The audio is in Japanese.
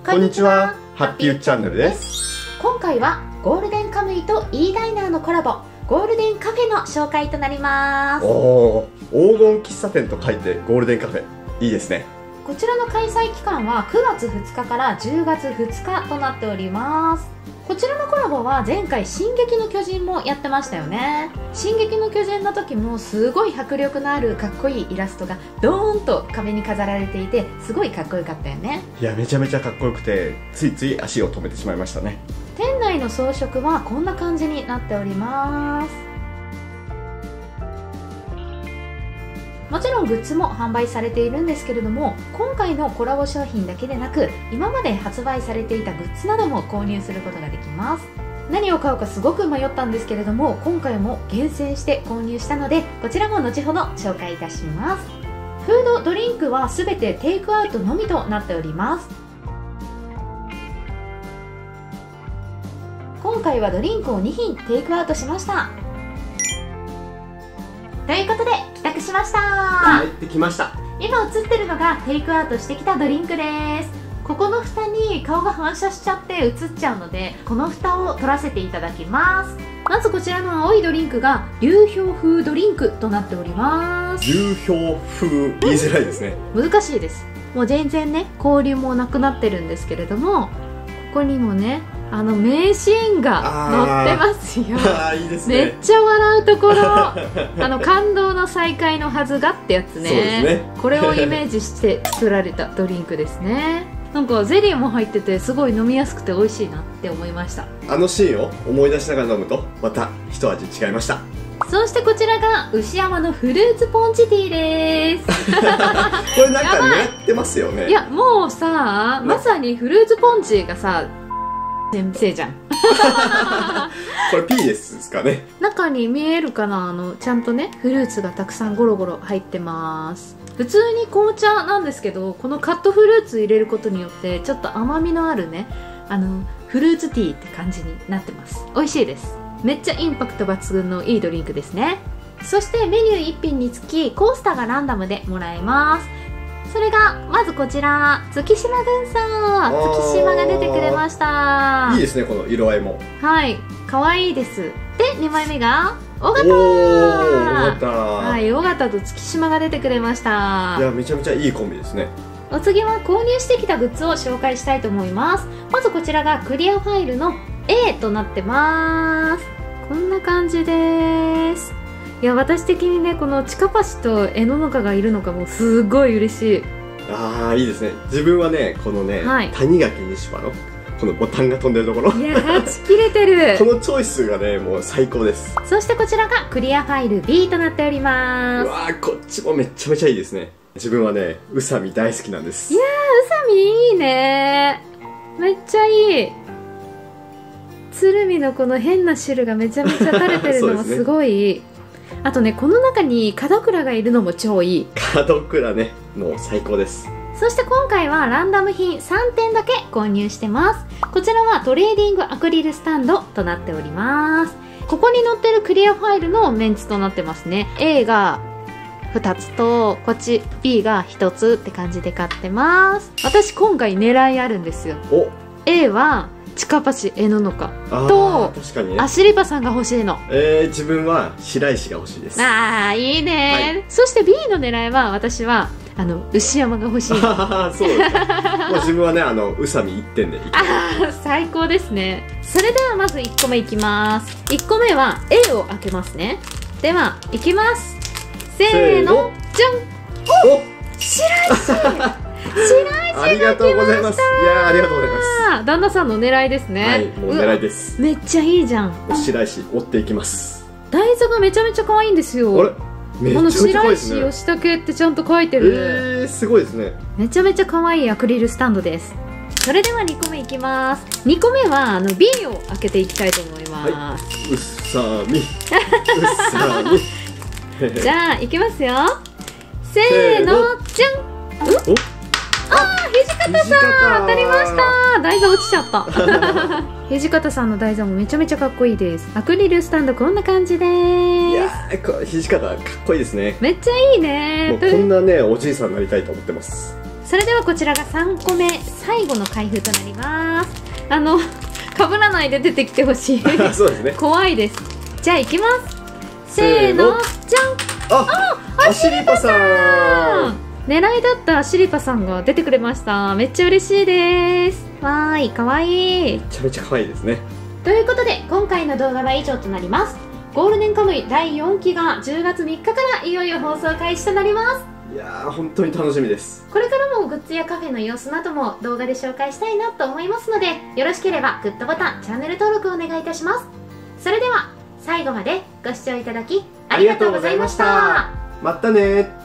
こんにちは、ハッピーウッチャンネルです。 今回はゴールデンカムイと E ダイナーのコラボ、ゴールデンカフェの紹介となります。 おー、黄金喫茶店と書いてゴールデンカフェ、いいですね。 こちらの開催期間は9月2日から10月2日となっております。こちらのコラボは前回進撃の巨人もやってましたよね。進撃の巨人の時もすごい迫力のあるかっこいいイラストがドーンと壁に飾られていて、すごいかっこよかったよね。 いや、めちゃめちゃかっこよくてついつい足を止めてしまいましたね。 店内の装飾はこんな感じになっております。もちろんグッズも販売されているんですけれども、今回のコラボ商品だけでなく、今まで発売されていたグッズなども購入することができます。何を買うかすごく迷ったんですけれども、今回も厳選して購入したので、こちらも後ほど紹介いたします。フードドリンクは全てテイクアウトのみとなっております。今回はドリンクを2品テイクアウトしました。ということで帰宅しました。 帰ってきました。 今映ってるのがテイクアウトしてきたドリンクです。ここの蓋に顔が反射しちゃって映っちゃうので、この蓋を取らせていただきます。まずこちらの青いドリンクが流氷風ドリンクとなっております。 流氷風、言いづらいですね。 難しいです。もう全然ね、交流もなくなってるんですけれども、ここにもね、名シーンが載ってますよ。 いいですね。 めっちゃ笑うところ感動の再会のはずがってやつね。 そうですね。 これをイメージして作られたドリンクですね。なんかゼリーも入っててすごい飲みやすくて美味しいなって思いました。 あのシーンを思い出しながら飲むとまた一味違いました。 そしてこちらが牛山のフルーツポンチティーですこれなんか狙ってますよね。 いやもうさ、まさにフルーツポンチがさ先生じゃんこれ P ですかね。 中に見えるかな、ちゃんとねフルーツがたくさんゴロゴロ入ってます。普通に紅茶なんですけど、このカットフルーツ入れることによってちょっと甘みのあるねフルーツティーって感じになってます。美味しいです。めっちゃインパクト抜群のいいドリンクですね。そしてメニュー1品につきコースターがランダムでもらえます。それがまずこちら、月島軍曹、月島が出てくれました。 いいですね、この色合いも。 はい、可愛いです。で2枚目が尾形。はい、尾形と月島が出てくれました。 いや、めちゃめちゃいいコンビですね。 お次は購入してきたグッズを紹介したいと思います。まずこちらがクリアファイルの A となってます。こんな感じです。いや、私的にね、このチカパシとエノノカがいるのがもうすごい嬉しい。 いいですね。自分はね、このね、 はい、 谷垣西馬のこのボタンが飛んでるところ、 いやー、ちきれてるこのチョイスがね、もう最高です。 そしてこちらがクリアファイル B となっております。 うわー、こっちもめちゃめちゃいいですね。自分はね、宇佐美大好きなんです。 いやー、宇佐美いいね。めっちゃいい。鶴見のこの変な汁がめちゃめちゃ垂れてるのもすごいいい。あとね、この中に門倉がいるのも超いい。 門倉ね、もう最高です。 そして今回はランダム品3点だけ購入してます。こちらはトレーディングアクリルスタンドとなっております。ここに載ってるクリアファイルのメンツとなってますね。A が2つと、こっち B が1つって感じで買ってます。私今回狙いあるんですよ。A はチカパシエノノカと、 確かにね、 アシリパさんが欲しいの。 自分は白石が欲しいです。 いいね、はい、そして B の狙いは、私は牛山が欲しいの。 そうですか。もう自分はね、宇佐美1点でいきます。 最高ですね。それではまず1個目いきます。1個目は A を開けますね。では、いきます。せーの、じゃん。お、白石ありがとうございます。いや、ありがとうございます。 旦那さんの狙いですね。 はい、もう狙いです。 めっちゃいいじゃん。 白石追っていきます。 台座がめちゃめちゃ可愛いんですよ。 あれ、 この白石吉武ってちゃんと書いてる。 すごいですね。 めちゃめちゃ可愛いアクリルスタンドです。それでは2個目いきます。2個目はB を開けていきたいと思います。 うっさみうっさみじゃあいきますよ。せーの、じゃん。土方さん当たりました。台座落ちちゃった土方さんの台座もめちゃめちゃかっこいいです。アクリルスタンドこんな感じです。いやー、土方かっこいいですね。 めっちゃいいね。 もうこんなね、おじいさんになりたいと思ってます。 それではこちらが3個目最後の開封となります。かぶらないで出てきてほしいそうですね。 怖いです。じゃあいきます。せーの、じゃん。 アシリパさん。 狙いだったアシリパさんが出てくれました。めっちゃ嬉しいです。わーい、かわいい。 めちゃめちゃ可愛いですね。 ということで今回の動画は以上となります。ゴールデンカムイ第4期が10月3日からいよいよ放送開始となります。 いやー本当に楽しみです。 これからもグッズやカフェの様子なども動画で紹介したいなと思いますので、よろしければグッドボタン、チャンネル登録お願いいたします。それでは最後までご視聴いただきありがとうございました。 またねー。